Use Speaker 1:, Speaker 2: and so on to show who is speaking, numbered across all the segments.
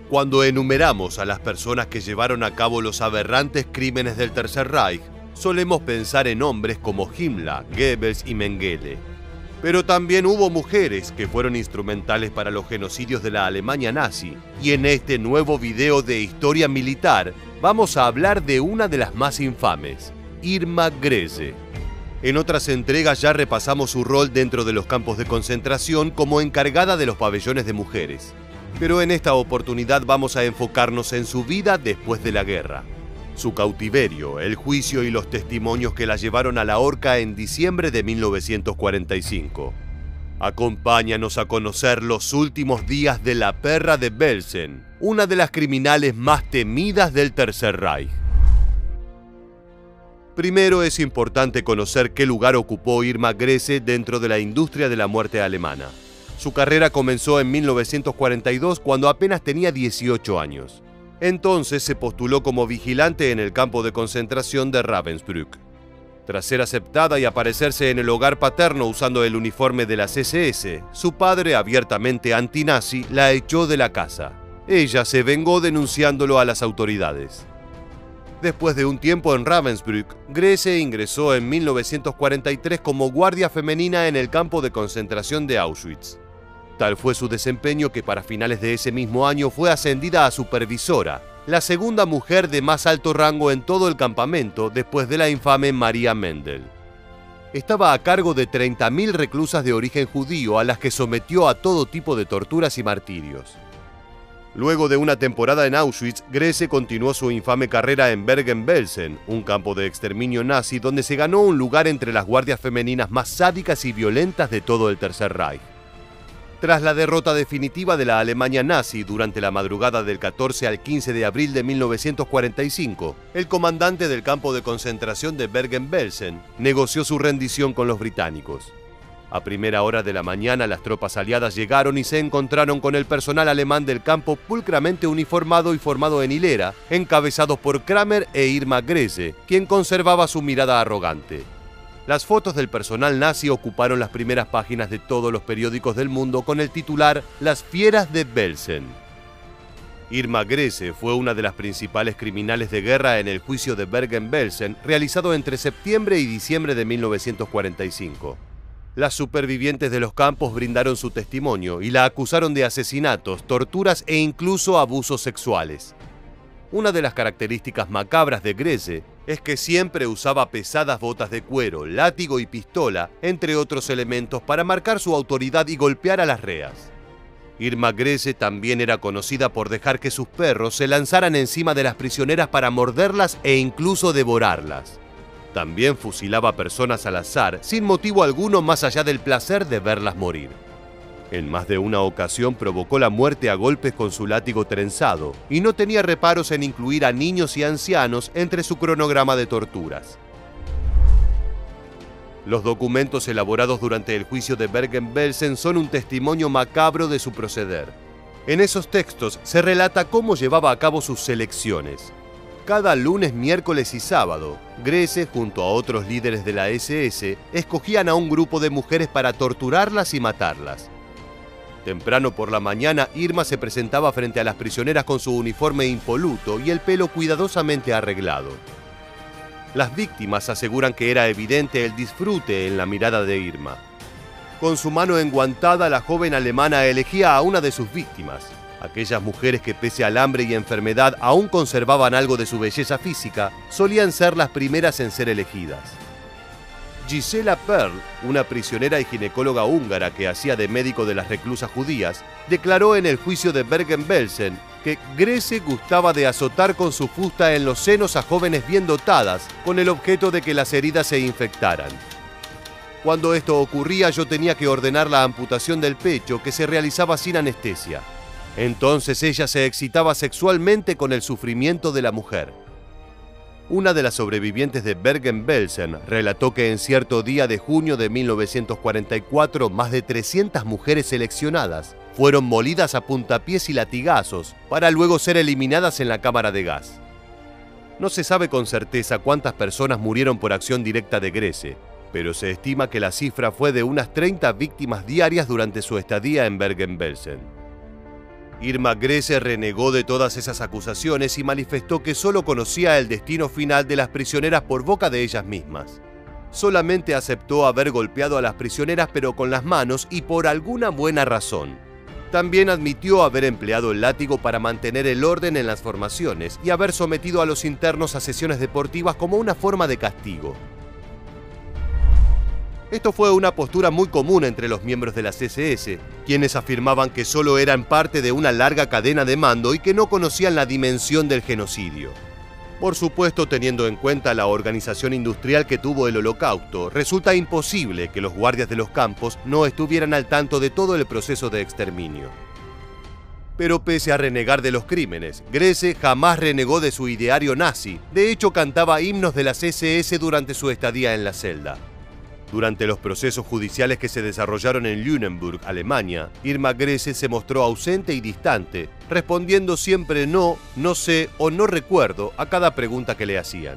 Speaker 1: Cuando enumeramos a las personas que llevaron a cabo los aberrantes crímenes del Tercer Reich, solemos pensar en hombres como Himmler, Goebbels y Mengele. Pero también hubo mujeres que fueron instrumentales para los genocidios de la Alemania nazi, y en este nuevo video de historia militar vamos a hablar de una de las más infames, Irma Grese. En otras entregas ya repasamos su rol dentro de los campos de concentración como encargada de los pabellones de mujeres. Pero en esta oportunidad vamos a enfocarnos en su vida después de la guerra. Su cautiverio, el juicio y los testimonios que la llevaron a la horca en diciembre de 1945. Acompáñanos a conocer los últimos días de la perra de Belsen, una de las criminales más temidas del Tercer Reich. Primero es importante conocer qué lugar ocupó Irma Grese dentro de la industria de la muerte alemana. Su carrera comenzó en 1942 cuando apenas tenía 18 años. Entonces se postuló como vigilante en el campo de concentración de Ravensbrück. Tras ser aceptada y aparecerse en el hogar paterno usando el uniforme de las SS, su padre, abiertamente antinazi, la echó de la casa. Ella se vengó denunciándolo a las autoridades. Después de un tiempo en Ravensbrück, Grese ingresó en 1943 como guardia femenina en el campo de concentración de Auschwitz. Tal fue su desempeño que para finales de ese mismo año fue ascendida a supervisora, la segunda mujer de más alto rango en todo el campamento después de la infame María Mendel. Estaba a cargo de 30.000 reclusas de origen judío a las que sometió a todo tipo de torturas y martirios. Luego de una temporada en Auschwitz, Grese continuó su infame carrera en Bergen-Belsen, un campo de exterminio nazi donde se ganó un lugar entre las guardias femeninas más sádicas y violentas de todo el Tercer Reich. Tras la derrota definitiva de la Alemania nazi durante la madrugada del 14 al 15 de abril de 1945, el comandante del campo de concentración de Bergen-Belsen negoció su rendición con los británicos. A primera hora de la mañana, las tropas aliadas llegaron y se encontraron con el personal alemán del campo pulcramente uniformado y formado en hilera, encabezados por Kramer e Irma Grese, quien conservaba su mirada arrogante. Las fotos del personal nazi ocuparon las primeras páginas de todos los periódicos del mundo con el titular «Las fieras de Belsen». Irma Grese fue una de las principales criminales de guerra en el juicio de Bergen-Belsen realizado entre septiembre y diciembre de 1945. Las supervivientes de los campos brindaron su testimonio y la acusaron de asesinatos, torturas e incluso abusos sexuales. Una de las características macabras de Grese es que siempre usaba pesadas botas de cuero, látigo y pistola, entre otros elementos, para marcar su autoridad y golpear a las reas. Irma Grese también era conocida por dejar que sus perros se lanzaran encima de las prisioneras para morderlas e incluso devorarlas. También fusilaba personas al azar, sin motivo alguno más allá del placer de verlas morir. En más de una ocasión provocó la muerte a golpes con su látigo trenzado y no tenía reparos en incluir a niños y ancianos entre su cronograma de torturas. Los documentos elaborados durante el juicio de Bergen-Belsen son un testimonio macabro de su proceder. En esos textos se relata cómo llevaba a cabo sus selecciones. Cada lunes, miércoles y sábado, Grese, junto a otros líderes de la SS, escogían a un grupo de mujeres para torturarlas y matarlas. Temprano por la mañana, Irma se presentaba frente a las prisioneras con su uniforme impoluto y el pelo cuidadosamente arreglado. Las víctimas aseguran que era evidente el disfrute en la mirada de Irma. Con su mano enguantada, la joven alemana elegía a una de sus víctimas. Aquellas mujeres que pese al hambre y enfermedad aún conservaban algo de su belleza física, solían ser las primeras en ser elegidas. Gisela Perl, una prisionera y ginecóloga húngara que hacía de médico de las reclusas judías, declaró en el juicio de Bergen-Belsen que Grese gustaba de azotar con su fusta en los senos a jóvenes bien dotadas con el objeto de que las heridas se infectaran. Cuando esto ocurría, yo tenía que ordenar la amputación del pecho, que se realizaba sin anestesia. Entonces ella se excitaba sexualmente con el sufrimiento de la mujer. Una de las sobrevivientes de Bergen-Belsen relató que en cierto día de junio de 1944 más de 300 mujeres seleccionadas fueron molidas a puntapiés y latigazos para luego ser eliminadas en la cámara de gas. No se sabe con certeza cuántas personas murieron por acción directa de Grese, pero se estima que la cifra fue de unas 30 víctimas diarias durante su estadía en Bergen-Belsen. Irma Grese renegó de todas esas acusaciones y manifestó que solo conocía el destino final de las prisioneras por boca de ellas mismas. Solamente aceptó haber golpeado a las prisioneras pero con las manos y por alguna buena razón. También admitió haber empleado el látigo para mantener el orden en las formaciones y haber sometido a los internos a sesiones deportivas como una forma de castigo. Esto fue una postura muy común entre los miembros de las SS, quienes afirmaban que solo eran parte de una larga cadena de mando y que no conocían la dimensión del genocidio. Por supuesto, teniendo en cuenta la organización industrial que tuvo el Holocausto, resulta imposible que los guardias de los campos no estuvieran al tanto de todo el proceso de exterminio. Pero pese a renegar de los crímenes, Grese jamás renegó de su ideario nazi. De hecho, cantaba himnos de las SS durante su estadía en la celda. Durante los procesos judiciales que se desarrollaron en Lüneburg, Alemania, Irma Grese se mostró ausente y distante, respondiendo siempre no, no sé o no recuerdo a cada pregunta que le hacían.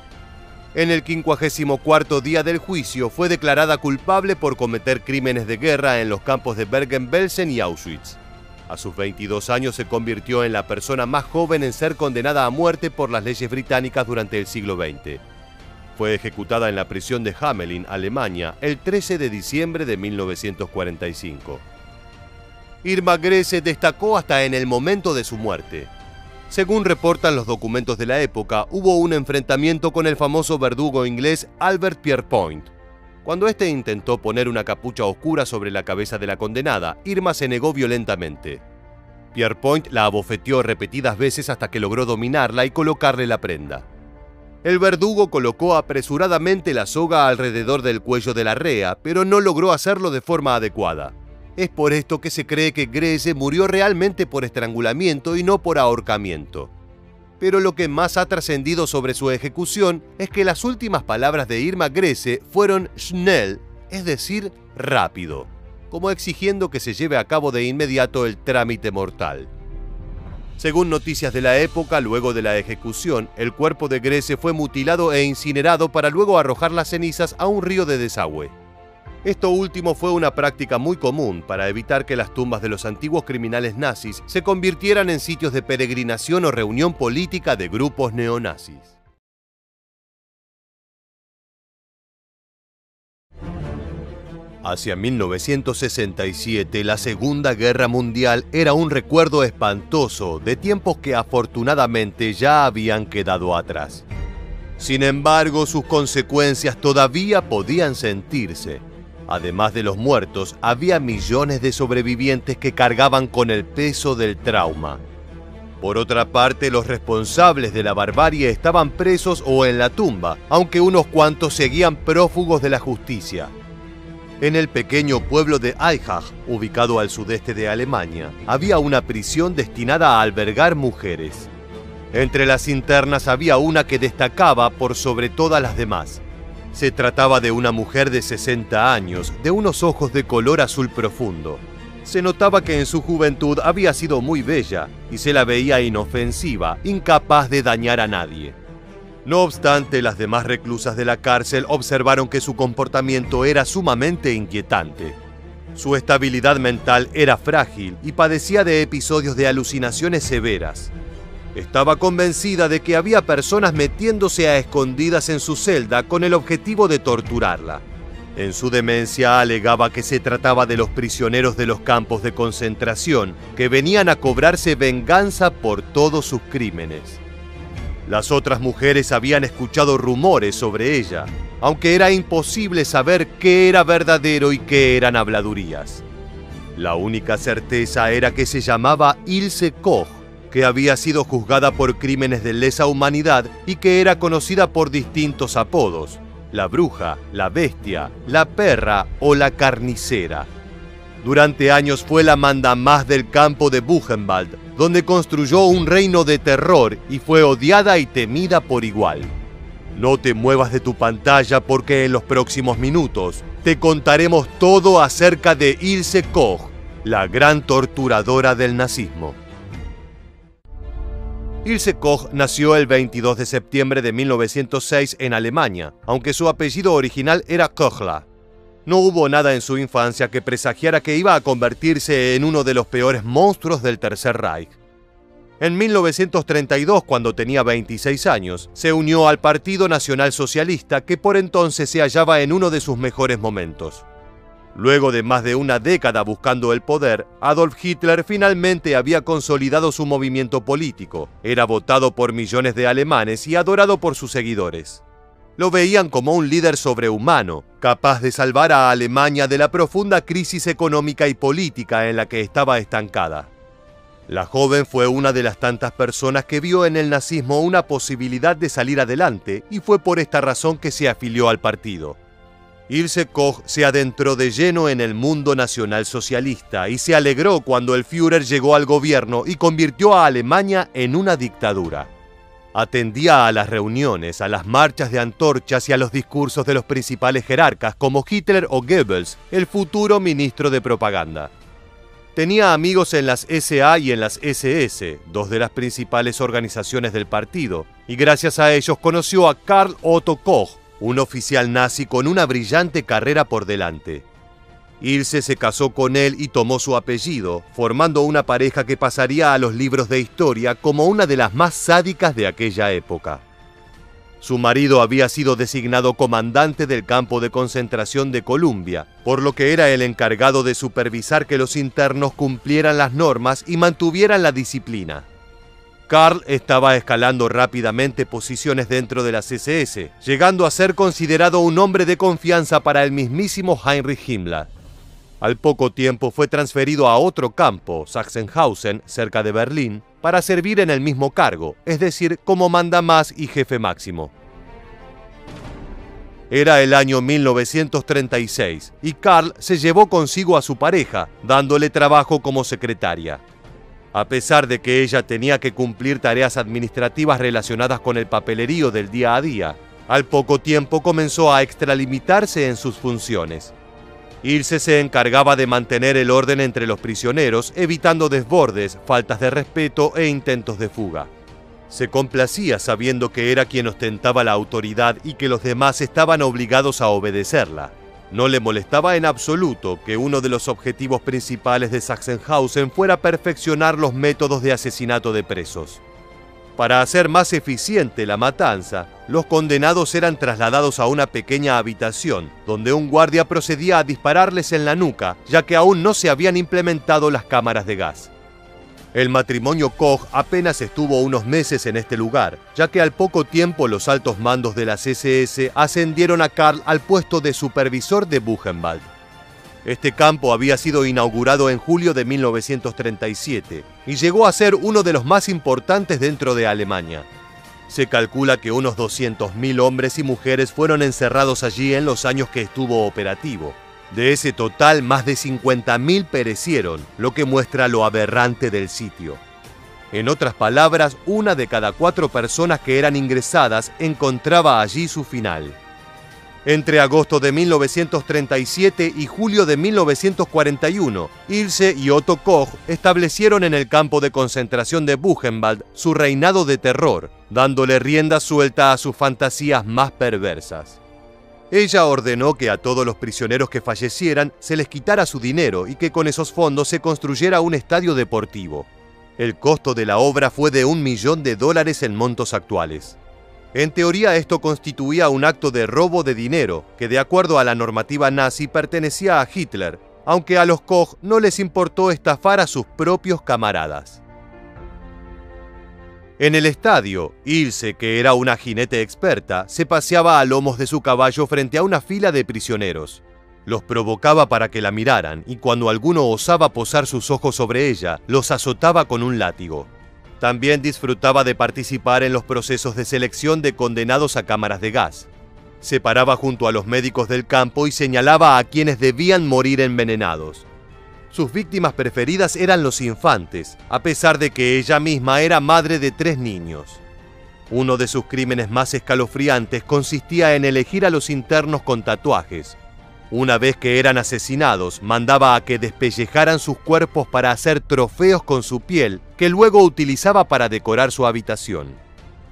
Speaker 1: En el 54º día del juicio fue declarada culpable por cometer crímenes de guerra en los campos de Bergen-Belsen y Auschwitz. A sus 22 años se convirtió en la persona más joven en ser condenada a muerte por las leyes británicas durante el siglo XX. Fue ejecutada en la prisión de Hamelin, Alemania, el 13 de diciembre de 1945. Irma Grese destacó hasta en el momento de su muerte. Según reportan los documentos de la época, hubo un enfrentamiento con el famoso verdugo inglés Albert Pierrepoint. Cuando éste intentó poner una capucha oscura sobre la cabeza de la condenada, Irma se negó violentamente. Pierrepoint la abofeteó repetidas veces hasta que logró dominarla y colocarle la prenda. El verdugo colocó apresuradamente la soga alrededor del cuello de la rea, pero no logró hacerlo de forma adecuada. Es por esto que se cree que Grese murió realmente por estrangulamiento y no por ahorcamiento. Pero lo que más ha trascendido sobre su ejecución es que las últimas palabras de Irma Grese fueron schnell, es decir, rápido, como exigiendo que se lleve a cabo de inmediato el trámite mortal. Según noticias de la época, luego de la ejecución, el cuerpo de Grese fue mutilado e incinerado para luego arrojar las cenizas a un río de desagüe. Esto último fue una práctica muy común para evitar que las tumbas de los antiguos criminales nazis se convirtieran en sitios de peregrinación o reunión política de grupos neonazis. Hacia 1967, la Segunda Guerra Mundial era un recuerdo espantoso de tiempos que afortunadamente ya habían quedado atrás. Sin embargo, sus consecuencias todavía podían sentirse. Además de los muertos, había millones de sobrevivientes que cargaban con el peso del trauma. Por otra parte, los responsables de la barbarie estaban presos o en la tumba, aunque unos cuantos seguían prófugos de la justicia. En el pequeño pueblo de Aichach, ubicado al sudeste de Alemania, había una prisión destinada a albergar mujeres. Entre las internas había una que destacaba por sobre todas las demás. Se trataba de una mujer de 60 años, de unos ojos de color azul profundo. Se notaba que en su juventud había sido muy bella y se la veía inofensiva, incapaz de dañar a nadie. No obstante, las demás reclusas de la cárcel observaron que su comportamiento era sumamente inquietante. Su estabilidad mental era frágil y padecía de episodios de alucinaciones severas. Estaba convencida de que había personas metiéndose a escondidas en su celda con el objetivo de torturarla. En su demencia alegaba que se trataba de los prisioneros de los campos de concentración que venían a cobrarse venganza por todos sus crímenes. Las otras mujeres habían escuchado rumores sobre ella, aunque era imposible saber qué era verdadero y qué eran habladurías. La única certeza era que se llamaba Ilse Koch, que había sido juzgada por crímenes de lesa humanidad y que era conocida por distintos apodos: la bruja, la bestia, la perra o la carnicera. Durante años fue la mandamás del campo de Buchenwald, donde construyó un reino de terror y fue odiada y temida por igual. No te muevas de tu pantalla porque en los próximos minutos te contaremos todo acerca de Ilse Koch, la gran torturadora del nazismo. Ilse Koch nació el 22 de septiembre de 1906 en Alemania, aunque su apellido original era Kochler. No hubo nada en su infancia que presagiara que iba a convertirse en uno de los peores monstruos del Tercer Reich. En 1932, cuando tenía 26 años, se unió al Partido Nacional Socialista, que por entonces se hallaba en uno de sus mejores momentos. Luego de más de una década buscando el poder, Adolf Hitler finalmente había consolidado su movimiento político, era votado por millones de alemanes y adorado por sus seguidores. Lo veían como un líder sobrehumano, capaz de salvar a Alemania de la profunda crisis económica y política en la que estaba estancada. La joven fue una de las tantas personas que vio en el nazismo una posibilidad de salir adelante y fue por esta razón que se afilió al partido. Ilse Koch se adentró de lleno en el mundo nacionalsocialista y se alegró cuando el Führer llegó al gobierno y convirtió a Alemania en una dictadura. Atendía a las reuniones, a las marchas de antorchas y a los discursos de los principales jerarcas como Hitler o Goebbels, el futuro ministro de propaganda. Tenía amigos en las SA y en las SS, dos de las principales organizaciones del partido, y gracias a ellos conoció a Karl Otto Koch, un oficial nazi con una brillante carrera por delante. Ilse se casó con él y tomó su apellido, formando una pareja que pasaría a los libros de historia como una de las más sádicas de aquella época. Su marido había sido designado comandante del campo de concentración de Columbia, por lo que era el encargado de supervisar que los internos cumplieran las normas y mantuvieran la disciplina. Karl estaba escalando rápidamente posiciones dentro de las SS, llegando a ser considerado un hombre de confianza para el mismísimo Heinrich Himmler. Al poco tiempo fue transferido a otro campo, Sachsenhausen, cerca de Berlín, para servir en el mismo cargo, es decir, como mandamás y jefe máximo. Era el año 1936 y Karl se llevó consigo a su pareja, dándole trabajo como secretaria. A pesar de que ella tenía que cumplir tareas administrativas relacionadas con el papelerío del día a día, al poco tiempo comenzó a extralimitarse en sus funciones. Ilse se encargaba de mantener el orden entre los prisioneros, evitando desbordes, faltas de respeto e intentos de fuga. Se complacía sabiendo que era quien ostentaba la autoridad y que los demás estaban obligados a obedecerla. No le molestaba en absoluto que uno de los objetivos principales de Sachsenhausen fuera perfeccionar los métodos de asesinato de presos. Para hacer más eficiente la matanza, los condenados eran trasladados a una pequeña habitación, donde un guardia procedía a dispararles en la nuca, ya que aún no se habían implementado las cámaras de gas. El matrimonio Koch apenas estuvo unos meses en este lugar, ya que al poco tiempo los altos mandos de las SS ascendieron a Karl al puesto de supervisor de Buchenwald. Este campo había sido inaugurado en julio de 1937 y llegó a ser uno de los más importantes dentro de Alemania. Se calcula que unos 200.000 hombres y mujeres fueron encerrados allí en los años que estuvo operativo. De ese total, más de 50.000 perecieron, lo que muestra lo aberrante del sitio. En otras palabras, una de cada 4 personas que eran ingresadas encontraba allí su final. Entre agosto de 1937 y julio de 1941, Ilse y Otto Koch establecieron en el campo de concentración de Buchenwald su reinado de terror, dándole rienda suelta a sus fantasías más perversas. Ella ordenó que a todos los prisioneros que fallecieran se les quitara su dinero y que con esos fondos se construyera un estadio deportivo. El costo de la obra fue de $1 millón en montos actuales. En teoría esto constituía un acto de robo de dinero que de acuerdo a la normativa nazi pertenecía a Hitler, aunque a los Koch no les importó estafar a sus propios camaradas. En el estadio, Ilse, que era una jinete experta, se paseaba a lomos de su caballo frente a una fila de prisioneros. Los provocaba para que la miraran y cuando alguno osaba posar sus ojos sobre ella, los azotaba con un látigo. También disfrutaba de participar en los procesos de selección de condenados a cámaras de gas. Se paraba junto a los médicos del campo y señalaba a quienes debían morir envenenados. Sus víctimas preferidas eran los infantes, a pesar de que ella misma era madre de 3 niños. Uno de sus crímenes más escalofriantes consistía en elegir a los internos con tatuajes. Una vez que eran asesinados, mandaba a que despellejaran sus cuerpos para hacer trofeos con su piel, que luego utilizaba para decorar su habitación.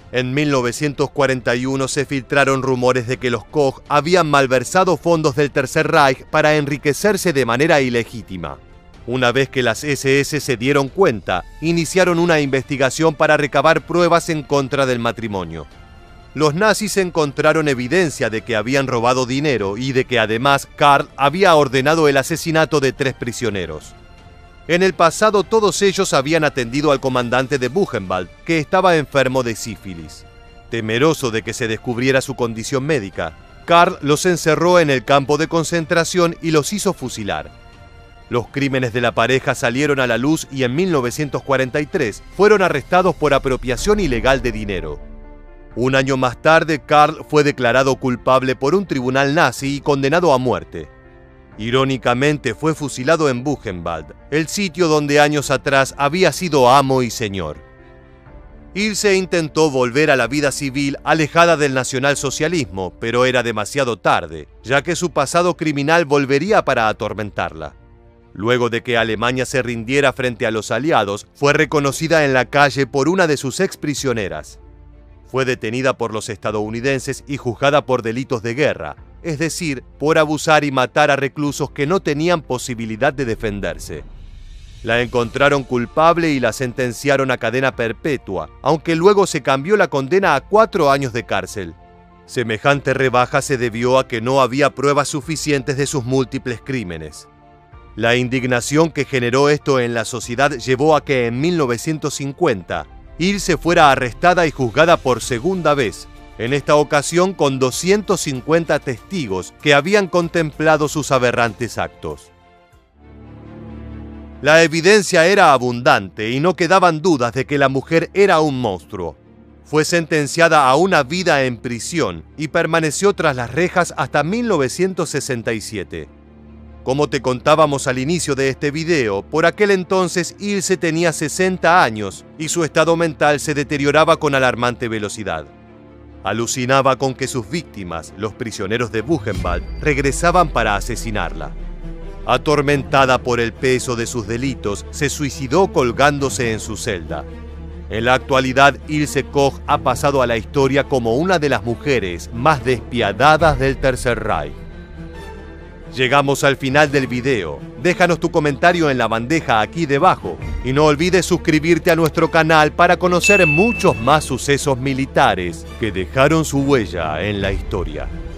Speaker 1: En 1941 se filtraron rumores de que los Koch habían malversado fondos del Tercer Reich para enriquecerse de manera ilegítima. Una vez que las SS se dieron cuenta, iniciaron una investigación para recabar pruebas en contra del matrimonio. Los nazis encontraron evidencia de que habían robado dinero y de que además Karl había ordenado el asesinato de 3 prisioneros. En el pasado todos ellos habían atendido al comandante de Buchenwald, que estaba enfermo de sífilis. Temeroso de que se descubriera su condición médica, Karl los encerró en el campo de concentración y los hizo fusilar. Los crímenes de la pareja salieron a la luz y en 1943 fueron arrestados por apropiación ilegal de dinero. Un año más tarde, Karl fue declarado culpable por un tribunal nazi y condenado a muerte. Irónicamente, fue fusilado en Buchenwald, el sitio donde años atrás había sido amo y señor. Ilse intentó volver a la vida civil alejada del nacionalsocialismo, pero era demasiado tarde, ya que su pasado criminal volvería para atormentarla. Luego de que Alemania se rindiera frente a los aliados, fue reconocida en la calle por una de sus exprisioneras. Fue detenida por los estadounidenses y juzgada por delitos de guerra, es decir, por abusar y matar a reclusos que no tenían posibilidad de defenderse. La encontraron culpable y la sentenciaron a cadena perpetua, aunque luego se cambió la condena a 4 años de cárcel. Semejante rebaja se debió a que no había pruebas suficientes de sus múltiples crímenes. La indignación que generó esto en la sociedad llevó a que en 1950 Ilse fuera arrestada y juzgada por segunda vez, en esta ocasión con 250 testigos que habían contemplado sus aberrantes actos. La evidencia era abundante y no quedaban dudas de que la mujer era un monstruo. Fue sentenciada a una vida en prisión y permaneció tras las rejas hasta 1967. Como te contábamos al inicio de este video, por aquel entonces Ilse tenía 60 años y su estado mental se deterioraba con alarmante velocidad. Alucinaba con que sus víctimas, los prisioneros de Buchenwald, regresaban para asesinarla. Atormentada por el peso de sus delitos, se suicidó colgándose en su celda. En la actualidad, Ilse Koch ha pasado a la historia como una de las mujeres más despiadadas del Tercer Reich. Llegamos al final del video. Déjanos tu comentario en la bandeja aquí debajo y no olvides suscribirte a nuestro canal para conocer muchos más sucesos militares que dejaron su huella en la historia.